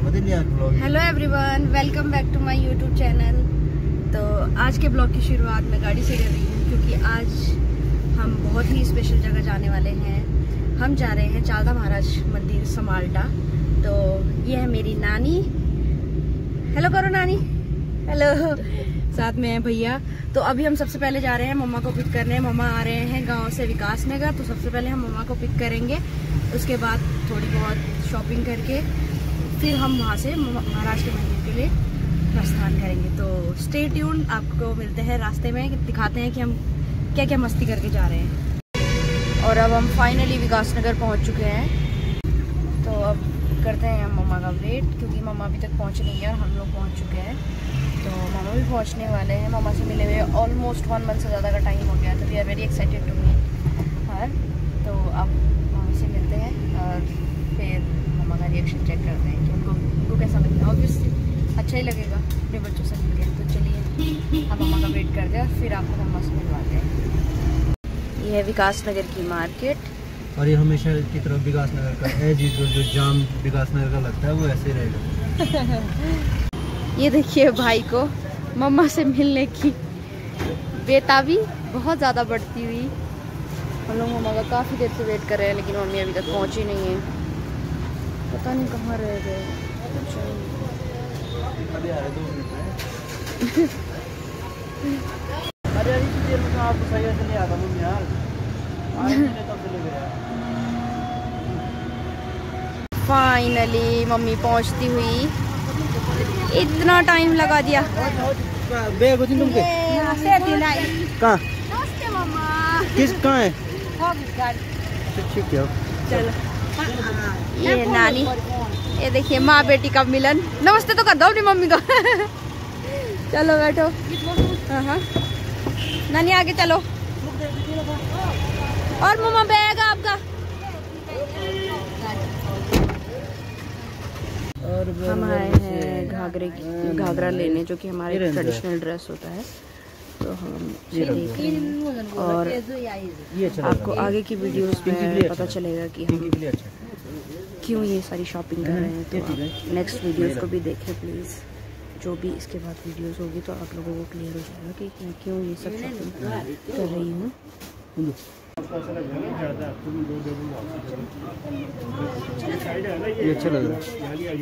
Hello everyone, welcome back to my YouTube channel. तो आज के ब्लॉग की शुरुआत मैं गाड़ी से कर रही हूँ क्योंकि आज हम बहुत ही स्पेशल जगह जाने वाले हैं। हम जा रहे हैं चालदा महाराज मंदिर समाल्टा। तो ये है मेरी नानी। हेलो करो नानी। हेलो। साथ में है भैया। तो अभी हम सबसे पहले जा रहे हैं मम्मा को पिक करने। मम्मा आ रहे हैं गांव से विकास नगर। तो सबसे पहले हम मम्मा को पिक करेंगे, उसके बाद थोड़ी बहुत शॉपिंग करके फिर हम वहाँ से महाराज के मंदिर के लिए प्रस्थान करेंगे। तो स्टे ट्यून, आपको मिलते हैं रास्ते में, दिखाते हैं कि हम क्या क्या मस्ती करके जा रहे हैं। और अब हम फाइनली विकास नगर पहुँच चुके हैं। तो अब करते हैं हम मम्मा का वेट क्योंकि मम्मा अभी तक पहुँच नहीं है और हम लोग पहुँच चुके हैं। तो मम्मा भी पहुँचने वाले हैं। मम्मा से मिले हुए ऑलमोस्ट 1 मंथ से ज़्यादा का टाइम हो गया। तो we are very excited to meet her. तो अब मम्मा से मिलते हैं और फिर मम्मा का रिएक्शन चेक करते हैं कि उनको कैसा लगता है। ऑब्वियसली अच्छा ही लगेगा अपने बच्चों से मिल के। तो चलिए हम मम्मा का वेट करते हैं और फिर आपको मम्मा से मिलवाते हैं। ये है विकास नगर की मार्केट और ये हमेशा की तरफ विकास नगर का जो जाम विकास नगर का लगता है वो ऐसे ही रहेगा। ये देखिए भाई को मम्मा से मिलने की बेताबी बहुत ज़्यादा बढ़ती हुई। हम लोग मम्मा का काफ़ी देर से वेट कर रहे हैं लेकिन मम्मी अभी तक पहुँची नहीं है। पता नहीं कहाँ रह गए। फाइनली मम्मी पहुँचती हुई। इतना टाइम लगा दिया। कहाँ किस कहाँ है? ठीक है चलो। ये नानी, ये देखिए माँ बेटी का मिलन। नमस्ते तो कर दो अपनी मम्मी को। चलो बैठो। हाँ नानी आगे चलो। और मम्मा बैग आपका। हम आए हैं घाघरा लेने, जो कि हमारे ट्रेडिशनल ड्रेस होता है। तो हम ये देख रहे हैं और आपको आगे की वीडियोस में पता चलेगा कि हम क्यों ये सारी शॉपिंग कर रहे हैं। तो नेक्स्ट वीडियोस को भी देखें प्लीज़। जो भी इसके बाद वीडियोस होगी तो आप लोगों को क्लियर हो जाएगा कि मैं क्यों ये सब शॉपिंग कर रही हूँ। ये अच्छा लग रहा है।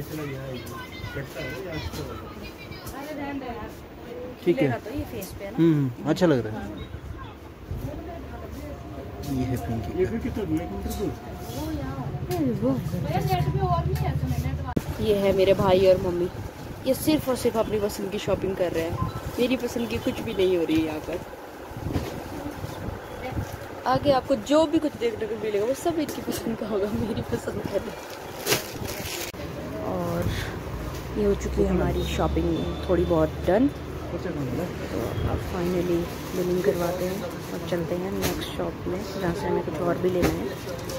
ठीक है। अच्छा लग रहा है। ये है पिंकी। ये है मेरे भाई और मम्मी। ये सिर्फ और सिर्फ अपनी पसंद की शॉपिंग कर रहे हैं। मेरी पसंद की कुछ भी नहीं हो रही है यहाँ पर। आगे आपको जो भी कुछ देखने को मिलेगा वो सब इनकी पसंद का होगा, मेरी पसंद का नहीं। और ये हो चुकी है हमारी शॉपिंग थोड़ी बहुत डन। तो अब फाइनली बिलिंग करवाते हैं और चलते हैं नेक्स्ट शॉप में जहाँ से हमें कुछ और भी लेना है।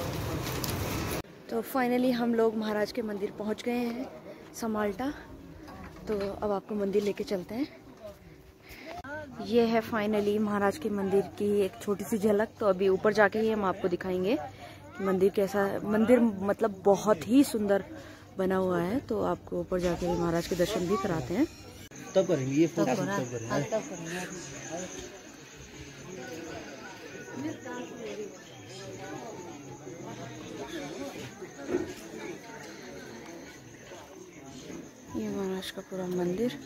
तो फाइनली हम लोग महाराज के मंदिर पहुँच गए हैं समाल्टा। तो अब आपको मंदिर लेके चलते हैं। ये है फाइनली महाराज के मंदिर की एक छोटी सी झलक। तो अभी ऊपर जाके ही हम आपको दिखाएंगे कि मंदिर कैसा है। मंदिर मतलब बहुत ही सुंदर बना हुआ है। तो आपको ऊपर जाके महाराज के दर्शन भी कराते हैं। तब करेंगे ये फोटो तब करेंगे। ये महाराज का पूरा मंदिर।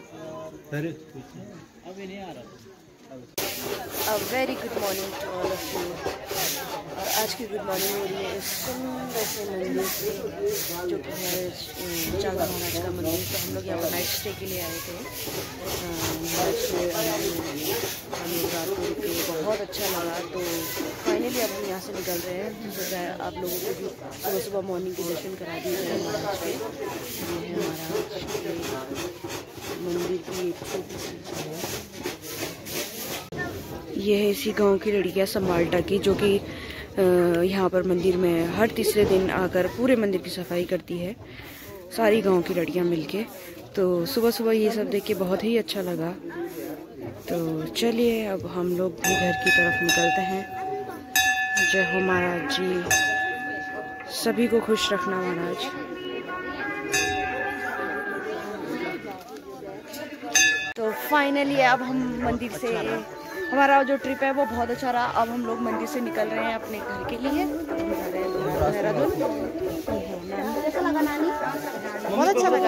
अभी नहीं आ रहा। A very good morning to all of you। और आज की गुड मॉर्निंग हो रही है इस सुंदर से मंदिर से, जो कि है चालदा महाराज का मंदिर। तो हम लोग यहाँ पर नाइट स्टे के लिए आए थे। नाइट स्टे हम लोग रात को रुके, बहुत अच्छा लगा। तो फाइनली अब हम यहाँ से निकल रहे हैं। तो आप लोगों को भी सुबह सुबह मॉर्निंग के दर्शन करा दिए गए महाराज के। ये है महाराज के मंदिर की एक छोटी सी। ये है इसी गांव की लड़कियां समाल्टा की, जो कि यहाँ पर मंदिर में हर तीसरे दिन आकर पूरे मंदिर की सफाई करती है, सारी गांव की लड़कियां मिलके। तो सुबह सुबह ये सब देख के बहुत ही अच्छा लगा। तो चलिए अब हम लोग भी घर की तरफ निकलते हैं। जय हो महाराज जी, सभी को खुश रखना महाराज। फाइनली अब हम मंदिर से, हमारा जो ट्रिप है वो बहुत अच्छा रहा। अब हम लोग मंदिर से निकल रहे हैं अपने घर के लिए। देहरादून कैसा लगा नानी? बहुत अच्छा लगा।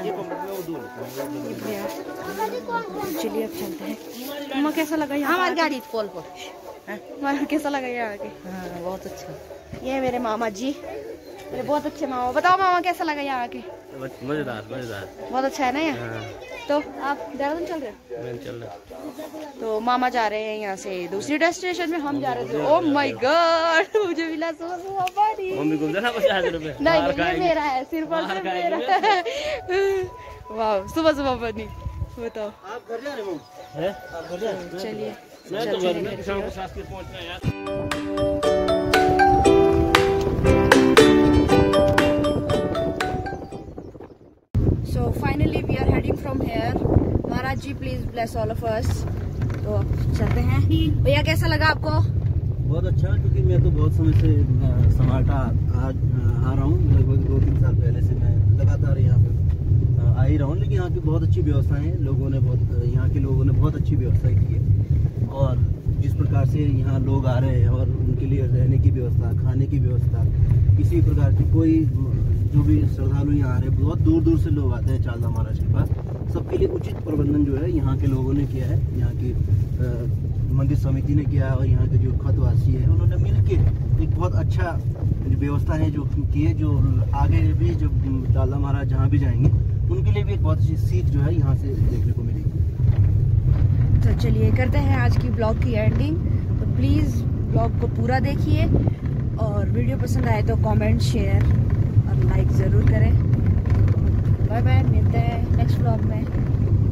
चलिए अब चलते हैं। मम्मा कैसा लगा यहाँ? हमारी गाड़ी पोल पर। हमारा कैसा लगा यहाँ आके? हाँ, बहुत अच्छा। ये मेरे मामा जी, मेरे बहुत अच्छे मामा। बताओ मामा कैसा लगा यहाँ आके? मजेदार मजेदार, बहुत अच्छा है ना यहाँ। तो आप देहरादून चल रहे हो? मैं चल रहा। तो मामा जा रहे हैं यहाँ से दूसरी डेस्टिनेशन में, हम जा रहे थे। ओह माय गॉड, मुझे मिला सुबह सुबह पानी। मम्मी को देना 50 रुपए। नहीं ये मेरा है, सिर्फ और सिर्फ मेरा है। वाह, सुबह सुबह पानी। बताओ आप घर जा रहे हो? हैं? आप घर जा रहे हो? चलिए मैं तो घर में शाम को 7 बजे पहुंचना है यार। So finally we are heading from here. Maharaj ji please bless all of us. तो अब चलते हैं। भैया कैसा लगा आपको? बहुत अच्छा, क्योंकि मैं तो बहुत समय से समाटा आ रहा हूँ। लगभग 2-3 साल पहले से मैं लगातार यहाँ पे आ ही रहा हूँ। लेकिन यहाँ की बहुत अच्छी व्यवस्था है, यहाँ के लोगों ने बहुत अच्छी व्यवस्था की है। और जिस प्रकार से यहाँ लोग आ रहे हैं और उनके लिए रहने की व्यवस्था, खाने की व्यवस्था, किसी प्रकार की कोई जो भी श्रद्धालु यहाँ आ रहे हैं, बहुत दूर दूर से लोग आते हैं चालदा महाराज के पास। सबके लिए उचित प्रबंधन जो है यहाँ के लोगों ने किया है। यहाँ की मंदिर समिति ने किया है और यहाँ के जो खतवासी है उन्होंने मिल के एक बहुत अच्छा व्यवस्था है जो की है, जो आगे भी जब चालदा महाराज जहाँ भी जाएंगे उनके लिए भी एक बहुत अच्छी सीख जो है यहाँ से देखने को मिलेगी। तो चलिए करते हैं आज की ब्लॉग की एंडिंग। तो प्लीज़ ब्लॉग को पूरा देखिए और वीडियो पसंद आए तो कमेंट, शेयर और लाइक ज़रूर करें। बाय बाय, मिलते हैं नेक्स्ट ब्लॉग में।